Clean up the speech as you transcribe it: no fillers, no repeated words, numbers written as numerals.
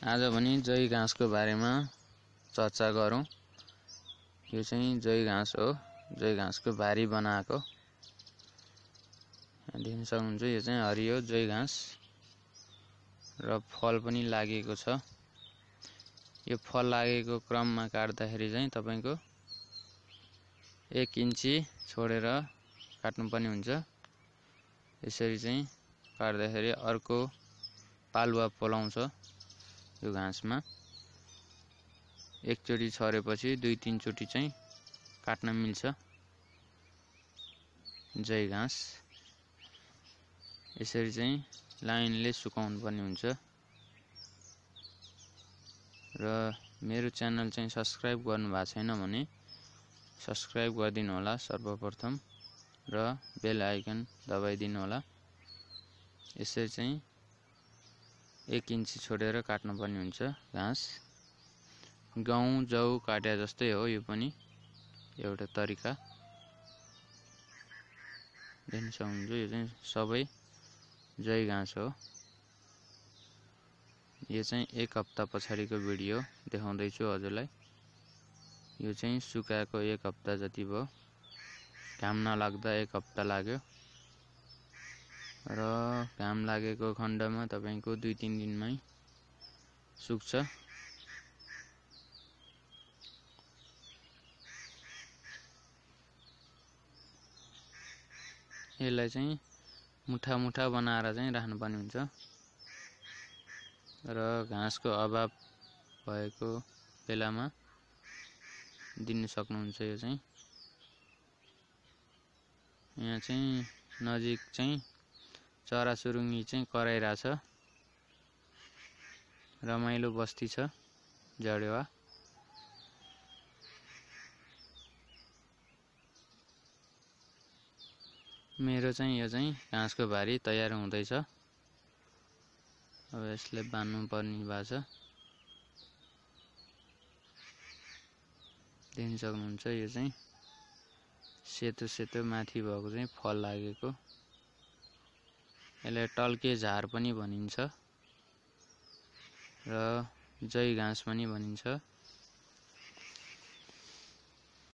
आज भने जय घाँसको बारेमा चर्चा गरौँ। यो चाहिँ जय घाँस हो, जय घाँसको भारी बनाएको। देख्न सक्नुहुन्छ यो चाहिँ हरियो जय घाँस र फल पनि लागेको छ। यो फल लागेको क्रममा काट्दाखेरि चाहिँ तपाईको 1 इन्ची छोडेर काट्नुपर्ने हुन्छ। यसरी चाहिँ काट्दाखेरि अर्को पालुवा पलाउँछ। यो घाँसमा एकचोटी छरेपछि 2-3 चोटी चाहिँ काट्न मिल्छ जय घाँस। यसरी चाहिँ लाइनले सुकाउनु पर्ने हुन्छ। र मेरो च्यानल चाहिँ सब्स्क्राइब गर्नु भएको छैन भने सब्स्क्राइब गरिदिनु होला सर्वप्रथम र बेल आइकन दबाइदिनु होला। यसरी चाहिँ 1 इन्ची छोडेर काट्नु पर्ने हुन्छ घाँस। गहुँ जौ काटे जस्तै हो यो पनि एउटा तरिका। देख्न सक्नुहुन्छ यो चाहिँ सबै जय घाँस हो। यो चाहिँ 1 हप्ता पछाडिको भिडियो देखाउँदैछु हजुरलाई। यो चाहिँ सुकाएको 1 हप्ता जति भयो। घाम नलाग्दा 1 हप्ता लाग्यो र घाम लागेको खण्डमा तपाईको 2-3 दिनमै सुक्छ। यसलाई चाहिँ मुठा मुठा बनाएर चाहिँ राख्नुपर्ने हुन्छ र घाँसको अभाव भएको बेलामा दिन सक्नुहुन्छ। यो चाहिँ यहाँ चाहिँ नजिक चाहिँ चराचुरुङ्गी चाहिँ कराइरहेछ। रमाइलो बस्ती छ जडेवा। मेरो चाहिँ यो चाहिँ घाँसको भारी तयार हुँदैछ। अब यसले बान्नु पर्ने भएको छ। देख्न सक्नुहुन्छ यो चाहिँ सेतो सेतो माथि भएको चाहिँ फल लागेको। यसलाई टल्के झार पनि भनिन्छ र जय घाँस पनि भनिन्छ।